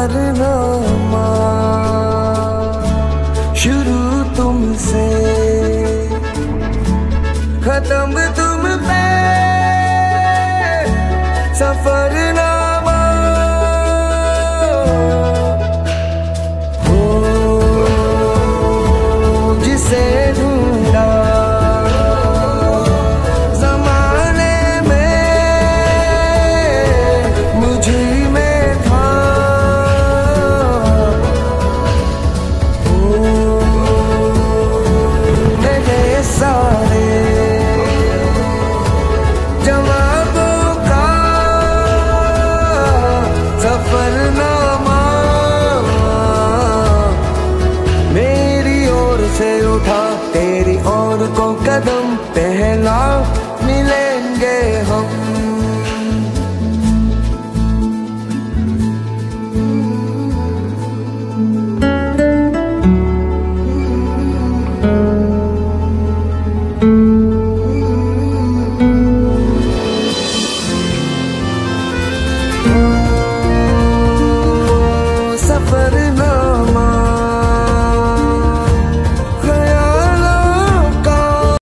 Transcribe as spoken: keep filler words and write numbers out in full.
सफरनामा शुरू तुमसे, खत्म तुम पे सफरनामा। हो जिसे ढूंढा जमाने में मुझे में था, हो मेरे सारे जवाबों का सफरनामा मेरी ओर से उठा, तेरी ओर को कदम पहला मिलेंगे हम।